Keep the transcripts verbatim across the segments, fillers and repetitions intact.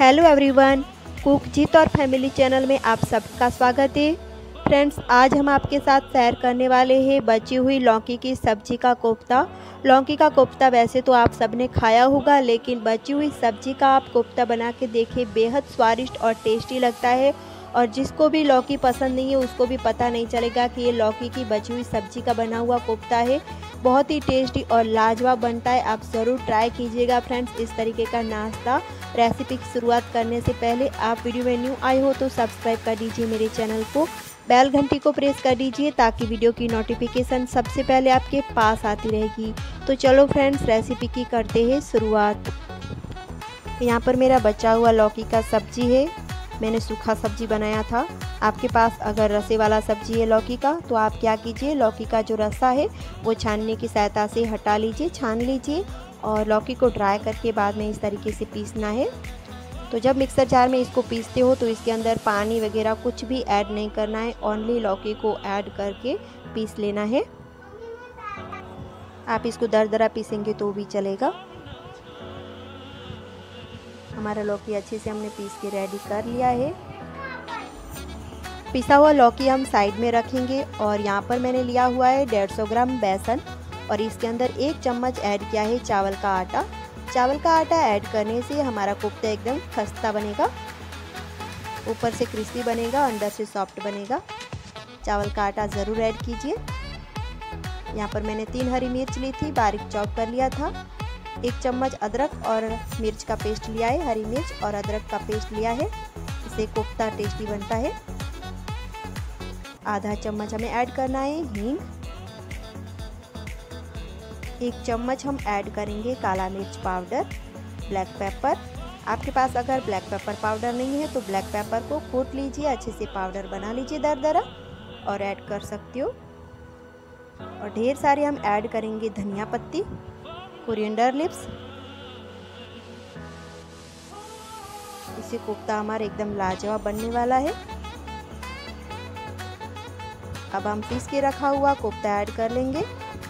Hello everyone, cook जीत और family channel में आप सबका स्वागत है। फ्रेंड्स, आज हम आपके साथ शेयर करने वाले हैं बची हुई लौकी की सब्जी का कोफ्ता। लौकी का कोफ्ता वैसे तो आप सबने खाया होगा, लेकिन बची हुई सब्जी का आप कोफ्ता बना के देखें, बेहद स्वादिष्ट और टेस्टी लगता है। और जिसको भी लौकी पसंद नहीं है उसको भी पता नहीं चलेगा कि ये लौकी की बची हुई सब्जी का बना हुआ कोफ्ता है। बहुत ही टेस्टी और लाजवाब बनता है, आप ज़रूर ट्राई कीजिएगा फ्रेंड्स इस तरीके का नाश्ता। रेसिपी की शुरुआत करने से पहले आप वीडियो में न्यू आए हो तो सब्सक्राइब कर दीजिए मेरे चैनल को, बेल घंटी को प्रेस कर दीजिए ताकि वीडियो की नोटिफिकेशन सबसे पहले आपके पास आती रहेगी। तो चलो फ्रेंड्स, रेसिपी की करते हैं शुरुआत। यहाँ पर मेरा बचा हुआ लौकी का सब्जी है, मैंने सूखा सब्जी बनाया था। आपके पास अगर रसे वाला सब्जी है लौकी का तो आप क्या कीजिए, लौकी का जो रसा है वो छानने की सहायता से हटा लीजिए, छान लीजिए और लौकी को ड्राई करके बाद में इस तरीके से पीसना है। तो जब मिक्सर जार में इसको पीसते हो तो इसके अंदर पानी वगैरह कुछ भी ऐड नहीं करना है, ओनली लौकी को ऐड करके पीस लेना है। आप इसको दरदरा पीसेंगे तो भी चलेगा। हमारा लौकी अच्छे से हमने पीस के रेडी कर लिया है। पिसा हुआ लौकी हम साइड में रखेंगे और यहाँ पर मैंने लिया हुआ है डेढ़ सौ ग्राम बेसन और इसके अंदर एक चम्मच ऐड किया है चावल का आटा। चावल का आटा ऐड करने से हमारा कोफ्ता एकदम खस्ता बनेगा, ऊपर से क्रिस्पी बनेगा, अंदर से सॉफ्ट बनेगा। चावल का आटा ज़रूर ऐड कीजिए। यहाँ पर मैंने तीन हरी मिर्च ली थी, बारीक चॉप कर लिया था। एक चम्मच अदरक और मिर्च का पेस्ट लिया है, हरी मिर्च और अदरक का पेस्ट लिया है, इससे कोफ्ता टेस्टी बनता है। आधा चम्मच हमें ऐड करना है हींग। एक चम्मच हम ऐड करेंगे काला मिर्च पाउडर, ब्लैक पेपर। आपके पास अगर ब्लैक पेपर पाउडर नहीं है तो ब्लैक पेपर को कूट लीजिए, अच्छे से पाउडर बना लीजिए दरदरा और ऐड कर सकते हो। और ढेर सारे हम ऐड करेंगे धनिया पत्ती, कोरिएंडर लिव्स। इससे कोफ्ता हमारा एकदम लाजवाब बनने वाला है। अब हम पीस के रखा हुआ कोफ्ता ऐड कर लेंगे।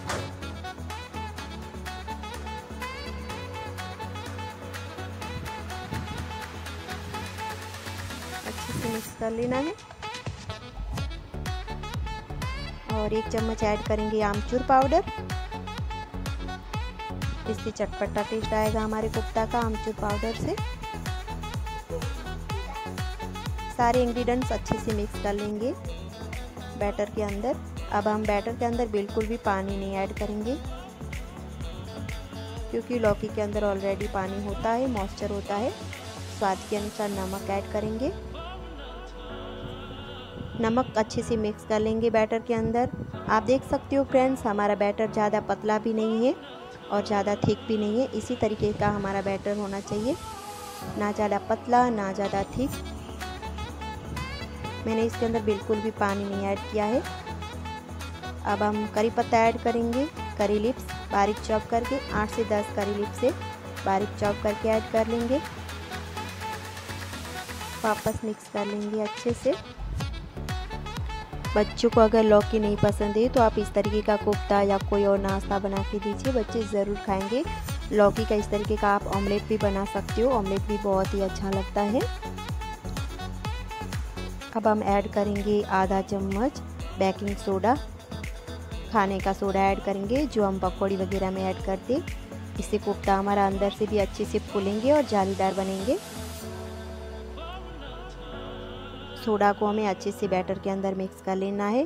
अच्छे से मिक्स कर लेना है और एक चम्मच ऐड करेंगे आमचूर पाउडर, इससे चटपटा टेस्ट आएगा हमारे कोफ्ता का आमचूर पाउडर से। सारे इंग्रेडिएंट्स अच्छे से मिक्स कर लेंगे बैटर के अंदर। अब हम बैटर के अंदर बिल्कुल भी पानी नहीं ऐड करेंगे क्योंकि लौकी के अंदर ऑलरेडी पानी होता है, मॉइस्चर होता है। स्वाद के अनुसार नमक ऐड करेंगे। नमक अच्छे से मिक्स कर लेंगे बैटर के अंदर। आप देख सकते हो फ्रेंड्स, हमारा बैटर ज़्यादा पतला भी नहीं है और ज़्यादा थिक भी नहीं है, इसी तरीके का हमारा बैटर होना चाहिए, ना ज़्यादा पतला ना ज़्यादा थिक। मैंने इसके अंदर बिल्कुल भी पानी नहीं ऐड किया है। अब हम करी पत्ता ऐड करेंगे, करी लिप्स बारीक चॉप करके, आठ से दस करी लिप्स से बारीक चॉप करके ऐड कर लेंगे। वापस मिक्स कर लेंगे अच्छे से। बच्चों को अगर लौकी नहीं पसंद है तो आप इस तरीके का कोफ्ता या कोई और नाश्ता बना के दीजिए, बच्चे ज़रूर खाएंगे। लौकी का इस तरीके का आप ऑमलेट भी बना सकते हो, ऑमलेट भी बहुत ही अच्छा लगता है। अब हम ऐड करेंगे आधा चम्मच बेकिंग सोडा, खाने का सोडा ऐड करेंगे जो हम पकौड़ी वगैरह में ऐड करते। इससे कोफ्ता हमारा अंदर से भी अच्छे से फूलेंगे और जालीदार बनेंगे। सोडा को हमें अच्छे से बैटर के अंदर मिक्स कर लेना है।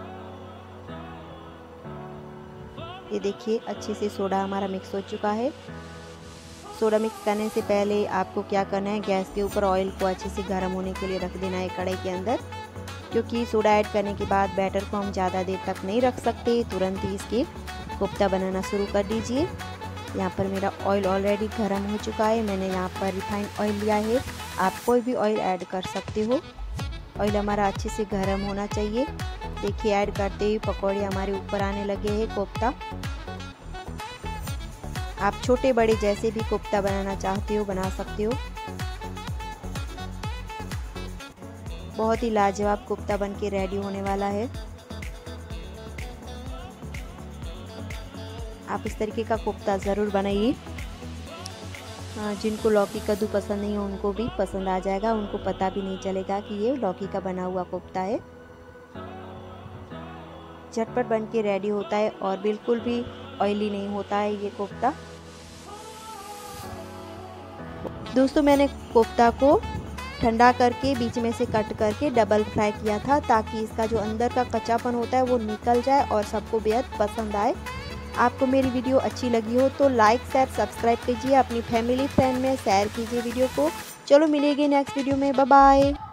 ये देखिए अच्छे से सोडा हमारा मिक्स हो चुका है। सोडा मिक्स करने से पहले आपको क्या करना है, गैस के ऊपर ऑयल को अच्छे से गर्म होने के लिए रख देना है कढ़ाई के अंदर, क्योंकि सोडा ऐड करने के बाद बैटर को हम ज़्यादा देर तक नहीं रख सकते, तुरंत ही इसके कोफ्ता बनाना शुरू कर दीजिए। यहाँ पर मेरा ऑयल ऑलरेडी गर्म हो चुका है, मैंने यहाँ पर रिफाइंड ऑयल लिया है, आप कोई भी ऑयल ऐड कर सकते हो। ऑयल हमारा अच्छे से गर्म होना चाहिए। देखिए ऐड करते ही पकौड़े हमारे ऊपर आने लगे हैं कोफ्ता। आप छोटे बड़े जैसे भी कोफ्ता बनाना चाहते हो बना सकते हो। बहुत ही लाजवाब कोफ्ता बन के रेडी होने वाला है। आप इस तरीके का कोफ्ता ज़रूर बनाइए। जिनको लौकी कद्दू पसंद नहीं है उनको भी पसंद आ जाएगा, उनको पता भी नहीं चलेगा कि ये लौकी का बना हुआ कोफ्ता है। झटपट बन के रेडी होता है और बिल्कुल भी ऑयली नहीं होता है ये कोफ्ता। दोस्तों मैंने कोफ्ता को ठंडा करके बीच में से कट करके डबल फ्राई किया था, ताकि इसका जो अंदर का कच्चापन होता है वो निकल जाए और सबको बेहद पसंद आए। आपको मेरी वीडियो अच्छी लगी हो तो लाइक शेयर सब्सक्राइब कीजिए, अपनी फैमिली फ्रेंड में शेयर कीजिए वीडियो को। चलो मिलेंगे नेक्स्ट वीडियो में, बाय बाय।